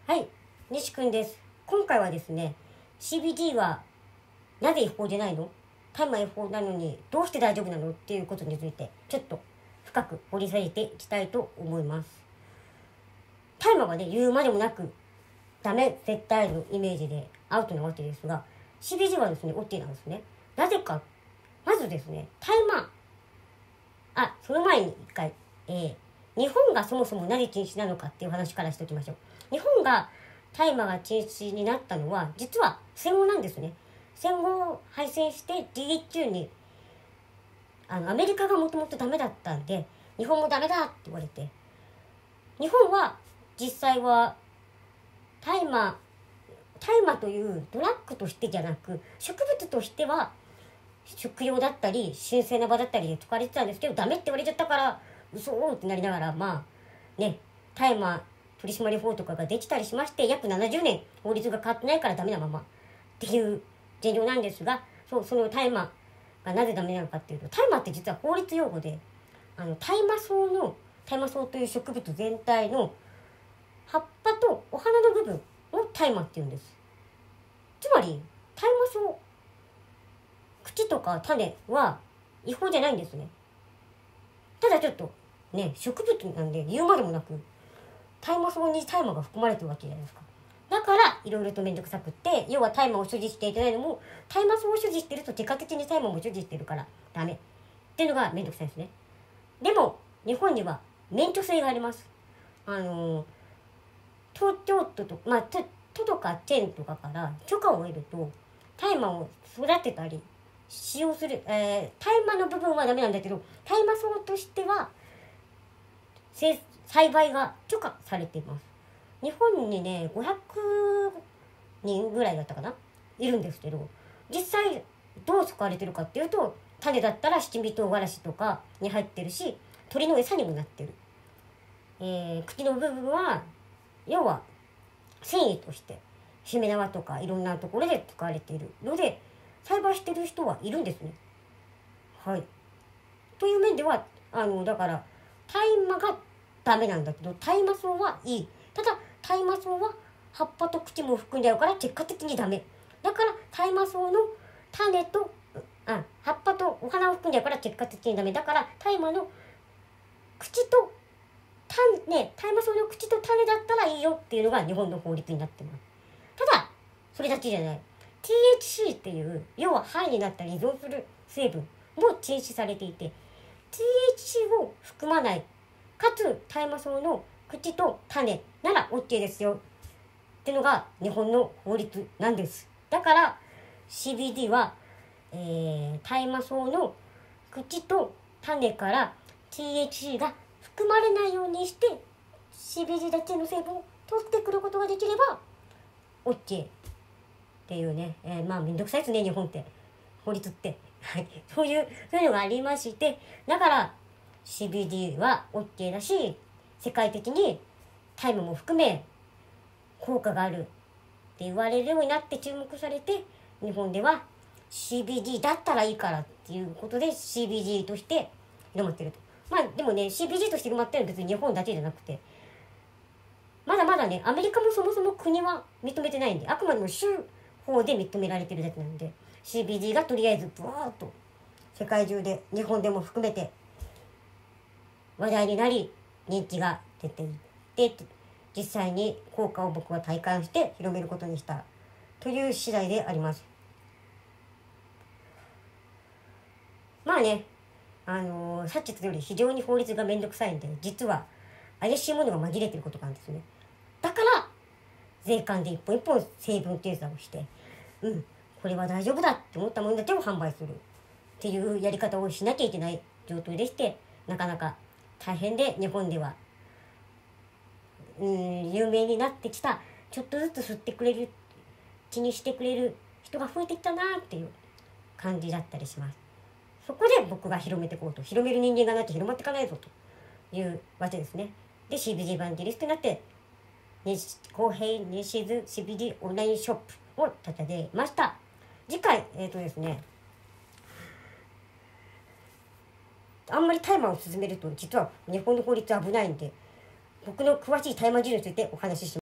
はい、西くんです。今回はですね、CBD はなぜ違法でないの？大麻違法なのにどうして大丈夫なのっていうことについてちょっと深く掘り下げていきたいと思います。大麻はね、言うまでもなくダメ絶対のイメージでアウトなわけですが、 CBD はですね OK なんですね。なぜか、まずですね、その前に一回、日本がそもそもなぜ禁止なのかっていう話からしておきましょう。日本が大麻が禁止になったのは実は戦後なんですね。戦後敗戦して DH にアメリカがもともとダメだったんで、日本もダメだって言われて、日本は実際は大麻というドラッグとしてじゃなく、植物としては食用だったり神聖な場だったりで使われてたんですけど、ダメって言われちゃったから嘘ってなりながら、大麻取締法とかができたりしまして、約70年法律が変わってないからダメなままっていう現状なんですが、その大麻がなぜダメなのかっていうと、大麻って実は法律用語で、大麻草という植物全体の葉っぱとお花の部分を大麻っていうんです。つまり大麻草、口とか種は違法じゃないんですね。ただちょっとね、植物なんで言うまでもなく大麻草に大麻が含まれてるわけじゃないですか。だからいろいろと面倒くさくって、要は大麻を所持していけないのも、大麻草を所持してると結果的に大麻も所持してるからダメっていうのが面倒くさいですね。でも日本には免許制があります。東京都と都とか県とかから許可を得ると、大麻を育てたり使用する、大麻の部分はダメなんだけど、大麻草としては栽培が許可されています。日本にね、500人ぐらいだったかな、いるんですけど、実際どう使われてるかっていうと、種だったら七味唐辛子とかに入ってるし、鳥の餌にもなってる。茎の部分は要は繊維としてしめ縄とかいろんなところで使われているので、栽培してる人はいるんですね。はい。という面ではだから大麻がダメなんだけど、大麻草はいい。ただ大麻草は葉っぱと口も含んじゃうから結果的にダメ。だから大麻草の種と葉っぱとお花を含んじゃうから結果的にダメ。だから大麻の口と大麻草の口と種だったらいいよっていうのが日本の法律になってます。ただそれだけじゃない。 THC っていう要は肺になったり依存する成分も禁止されていて、 THC を含まないかつ大麻草の口と種なら OK ですよってのが日本の法律なんです。だから CBD は、大麻草の口と種から THC が含まれないようにして CBD だけの成分を取ってくることができれば OK っていうね、めんどくさいですね、日本って法律ってそういうのがありまして、だから CBD は OK だし、世界的に大麻も含め効果があるって言われるようになって注目されて、日本では CBD だったらいいからっていうことで CBD として広まってると。でもね、 CBD として広まってるのは別に日本だけじゃなくて、まだまだね、アメリカもそもそも国は認めてないんで、あくまでも州法で認められてるだけなんで、 CBD がとりあえずブワーッと世界中で日本でも含めて話題になり人気が出ていって、実際に効果を僕は体感して広めることにしたという次第であります。さっき言ったより非常に法律がめんどくさいんで、実は怪しいものが紛れてることがあるんですね。だから税関で一本一本成分検査をして、これは大丈夫だって思ったものだけを販売するっていうやり方をしなきゃいけない状況でして、なかなか大変で、日本では有名になってきた、ちょっとずつ吸ってくれる、気にしてくれる人が増えてきたなっていう感じだったりします。そこで僕が広めていこうと、広める人間がなきゃ広まっていかないぞというわけですね。で CBD エヴァンゲリストになって公平西津 CBD オンラインショップを立ててました。次回ですね、あんまり大麻を進めると実は日本の法律危ないんで、僕の詳しい大麻事情についてお話しします。